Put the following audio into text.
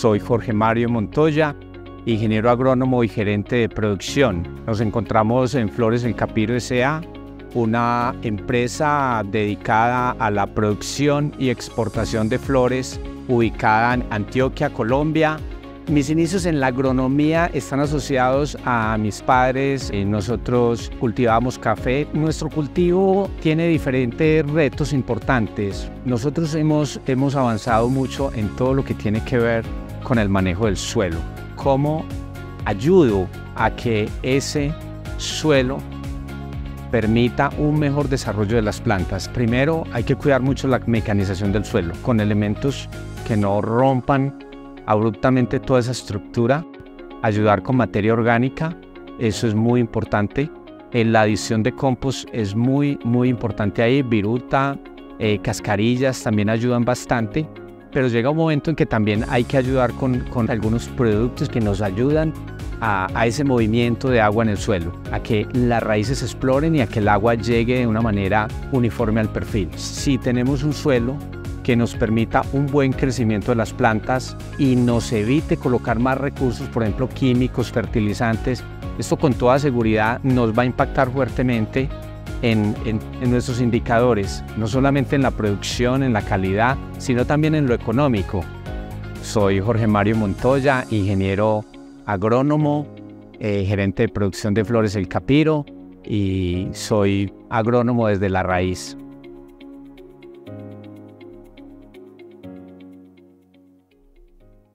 Soy Jorge Mario Montoya, ingeniero agrónomo y gerente de producción. Nos encontramos en Flores El Capiro S.A., una empresa dedicada a la producción y exportación de flores ubicada en Antioquia, Colombia. Mis inicios en la agronomía están asociados a mis padres. Nosotros cultivamos café. Nuestro cultivo tiene diferentes retos importantes. Nosotros hemos avanzado mucho en todo lo que tiene que ver con el manejo del suelo. ¿Cómo ayudo a que ese suelo permita un mejor desarrollo de las plantas? Primero, hay que cuidar mucho la mecanización del suelo con elementos que no rompan abruptamente toda esa estructura, ayudar con materia orgánica, eso es muy importante. La adición de compost es muy importante ahí, viruta, cascarillas también ayudan bastante, pero llega un momento en que también hay que ayudar con algunos productos que nos ayudan a ese movimiento de agua en el suelo, a que las raíces se exploren y a que el agua llegue de una manera uniforme al perfil. Si tenemos un suelo que nos permita un buen crecimiento de las plantas y nos evite colocar más recursos, por ejemplo químicos, fertilizantes, esto con toda seguridad nos va a impactar fuertemente en nuestros indicadores, no solamente en la producción, en la calidad, sino también en lo económico. Soy Jorge Mario Montoya, ingeniero agrónomo, gerente de producción de Flores El Capiro, y soy agrónomo desde la raíz.